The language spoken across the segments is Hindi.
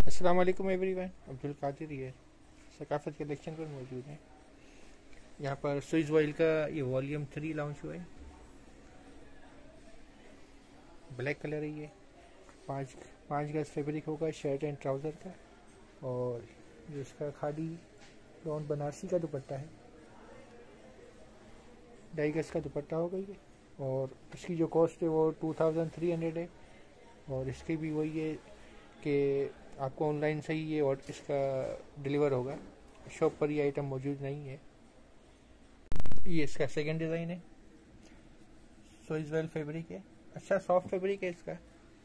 अस्सलाम वालेकुम एवरीवन, अब्दुल कादिर ये सकाफत कलेक्शन पर मौजूद है। यहाँ पर स्विस ऑयल का ये वॉल्यूम 3 लॉन्च हुआ है। ब्लैक कलर है ये। पाँच पाँच गज फैब्रिक होगा शर्ट एंड ट्राउज़र का। और जो इसका खादी लॉन बनारसी का दुपट्टा है, 2.5 गज का दुपट्टा होगा ये। और इसकी जो कॉस्ट है वो 2300 है। और इसकी भी वही है कि आपको ऑनलाइन से ही ये और इसका डिलीवर होगा, शॉप पर ये आइटम मौजूद नहीं है। ये इसका सेकंड डिज़ाइन है। स्विस वेल फैब्रिक है, अच्छा सॉफ्ट फैब्रिक है इसका।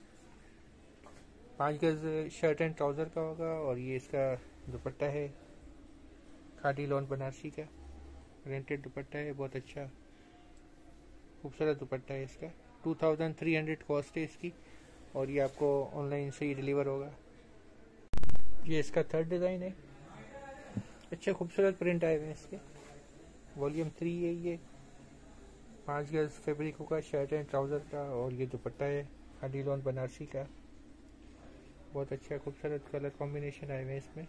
5 गज शर्ट एंड ट्राउज़र का होगा। और ये इसका दुपट्टा है, खादी लॉन बनारसी का रेंटेड दुपट्टा है, बहुत अच्छा खूबसूरत दुपट्टा है इसका। 2300 कॉस्ट है इसकी। और ये आपको ऑनलाइन से ही डिलीवर होगा। ये इसका थर्ड डिज़ाइन है, अच्छे खूबसूरत प्रिंट आए हुए हैं इसके। वॉल्यूम 3 है ये। 5 गज फैब्रिक होगा शर्ट एंड ट्राउज़र का। और ये दुपट्टा है खादी लॉन बनारसी का, बहुत अच्छा खूबसूरत कलर कॉम्बिनेशन आए हुए हैं इसमें।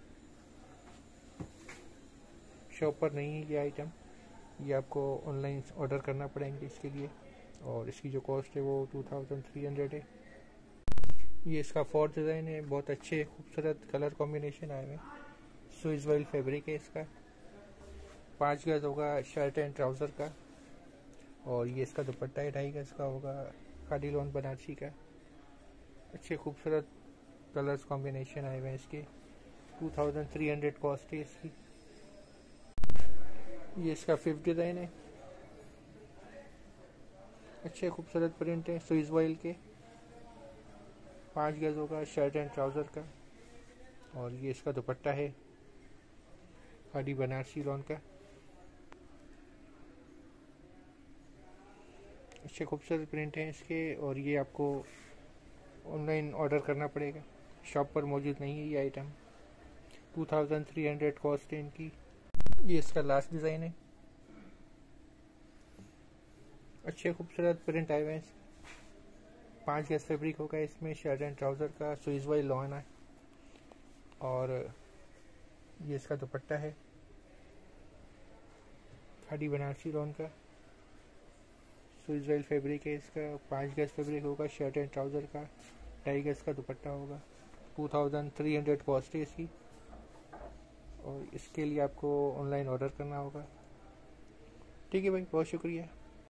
शॉप पर नहीं है ये आइटम, ये आपको ऑनलाइन ऑर्डर करना पड़ेंगे इसके लिए। और इसकी जो कॉस्ट है वो 2300 है। ये इसका फोर्थ डिज़ाइन है, बहुत अच्छे खूबसूरत कलर कॉम्बिनेशन आए हुए हैं। स्विस ऑयल फैब्रिक है इसका। 5 गज होगा शर्ट एंड ट्राउज़र का। और ये इसका दुपट्टा है, 2.5 गज का होगा खादी लॉन बनारसी का। अच्छे खूबसूरत कलर्स कॉम्बिनेशन आए हुए हैं इसके। 2300 कॉस्ट है इसकी। ये इसका फिफ्थ डिज़ाइन है, अच्छे खूबसूरत प्रिंट है स्विस ऑयल के। 5 गज होगा शर्ट एंड ट्राउज़र का। और ये इसका दुपट्टा है खादी बनारसी लॉन का। अच्छे खूबसूरत प्रिंट हैं इसके। और ये आपको ऑनलाइन ऑर्डर करना पड़ेगा, शॉप पर मौजूद नहीं है ये आइटम। 2300 कॉस्ट है इनकी। ये इसका लास्ट डिज़ाइन है, अच्छे खूबसूरत प्रिंट आए हुए हैं। 5 गज फैब्रिक होगा इसमें शर्ट एंड ट्राउज़र का, स्विस ऑयल लॉन है। और ये इसका दुपट्टा है खादी बनारसी लॉन का। स्विस ऑयल फैब्रिक है इसका। 5 गज फैब्रिक होगा शर्ट एंड ट्राउज़र का, 2.5 गज का दुपट्टा होगा। 2300 कॉस्ट है इसकी। और इसके लिए आपको ऑनलाइन ऑर्डर करना होगा। ठीक है भाई, बहुत शुक्रिया।